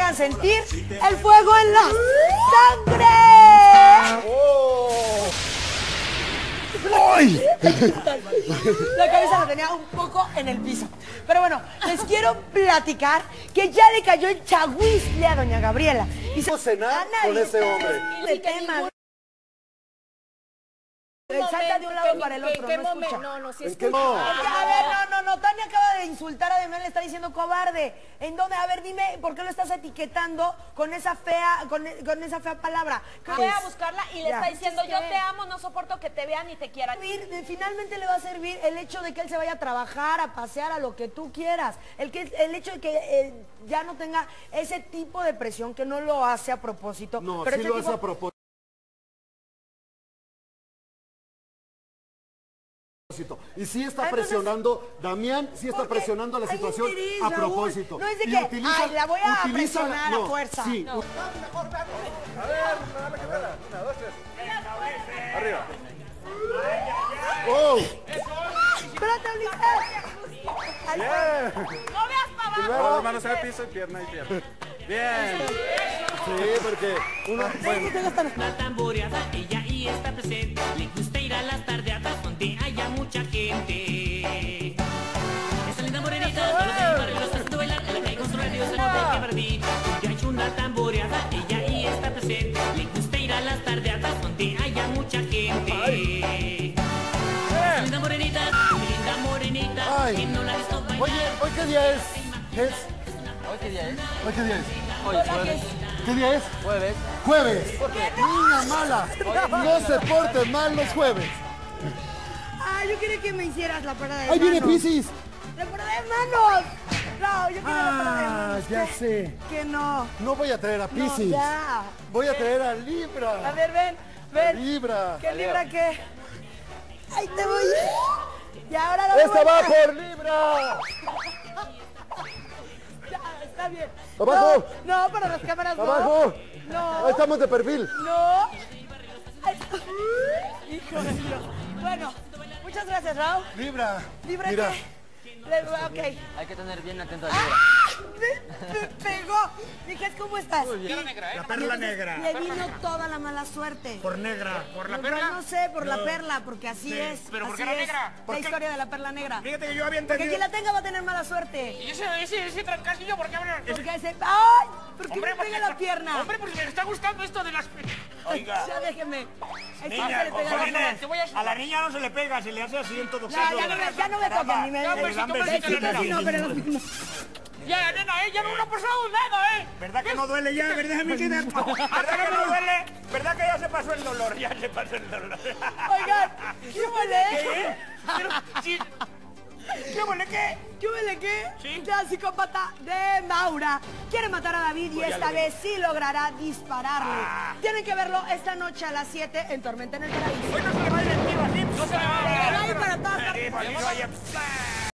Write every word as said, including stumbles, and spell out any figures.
puedan sentir el fuego en la sangre. Oh. ¡Ay! La cabeza la tenía un poco en el piso. Pero bueno, les quiero platicar que ya le cayó el chagüisle a doña Gabriela. Y se cenar con ese hombre. De tema. Salta de un lado para el otro, no escucha. No, no, sí ¿En escucha. qué no? A ver, no, no, no, Tania acaba de insultar a Demian, le está diciendo cobarde. ¿En dónde? A ver, dime, ¿por qué lo estás etiquetando con esa fea, con, con esa fea palabra? Voy a buscarla y le Ya. está diciendo, yo te amo, no soporto que te vean y te quieran. Finalmente le va a servir el hecho de que él se vaya a trabajar, a pasear, a lo que tú quieras. El, que, el hecho de que eh, ya no tenga ese tipo de presión, que no lo hace a propósito. No, pero sí ese lo tipo... hace a propósito. Y sí está Entonces, presionando, Damián sí está porque presionando la hay situación interés, a Raúl. propósito. No es de Y que, utiliza- ay, la voy a utiliza- presionar a fuerza. Sí, No. arriba. ¡Oh! Espérate, Ulises. Ahí está. No veas para abajo. Luego, Las manos en el piso y pierna y pierna. Bien. sí, porque uno, bueno, La tamboreada, ella y está presente. Le gusta ir a las tardeadas donde haya mucha gente. Esa linda morenita, todos en el barrio los hacen bailar. En la calle con su radio se mueve que perdí. Donde hay una tamboreada, ella y está presente. Le gusta ir a las tardeadas donde haya mucha gente. Esa linda morenita, mi linda morenita, Ay. que no la ha visto bailar. oye, ¿hoy qué día es? ¿Es? ¿Hoy qué día es? ¿Hoy qué día es? Hoy es jueves. ¿Qué día es? Jueves. Jueves. Niña mala. No se porten mal los jueves. Ah, yo quería que me hicieras la parada de Ahí viene manos. Piscis. ¡La parada de manos! No, yo quería la parada de Ah, manos. ya ¿Qué? sé. Que no. No voy a traer a No, Piscis. ya. Voy a traer a A Libra. ver, ven, ven. Libra. ¿Qué libra qué? ¡Ahí te voy! Y ahora la ¡Esta va por Libra! Ya, está bien. ¡Abajo! No, no, para las cámaras no. ¡Abajo! No. Ahí estamos de perfil. No. Ay, hijo de Dios. Bueno, muchas gracias, Raúl. Libra. ¿Libre Mira. qué? Le- Ok. Hay que tener bien atento al ¡Ah! libro. Me, me pegó. Mijas, ¿cómo estás? Muy La negra, ¿eh? La perla negra. Le vino toda la mala suerte. Por negra. ¿Por la No, perla? No sé, por la perla, porque así Sí, es. ¿pero por así qué la es. negra? La ¿Por qué? historia de la perla negra. Fíjate que yo había Porque entendido. quien la tenga va a tener mala suerte. ¿Y ese, ese, ese trancasillo por qué hablan? Porque ese... ¡Ay! ¿Por qué Hombre, me porque pega la pierna? Hombre, porque me está gustando esto de las... Oiga. Ya déjeme. Es que Niña, se le pega la cojines, pierna. Te voy a- a la niña no se le pega, se le hace así en todo Ya, caso. ya no me, ya no me toquen ni me... Ya, Le besito, dan besito, besitos nena. Sí, no, pero no. Ya, nena, ¿eh? Ya no, no ha pasado nada, ¿eh? ¿Verdad que no duele ya? ¿Verdad, mi querida? ¿Verdad que no duele? ¿Verdad que ya se pasó el dolor? Ya se pasó el dolor. Oigan, ¿qué huele? ¿Qué? Pero, sí, ¿Qué huele qué? ¿Qué huele qué? Sí. La psicópata de Maura quiere matar a David y esta vez sí logrará dispararle. Tienen que verlo esta noche a las siete en Tormenta en el Paraíso. Hoy no se le va a ir el tiro así. no se me va a Pero hay para todas Sí, partes. pues, eso ahí-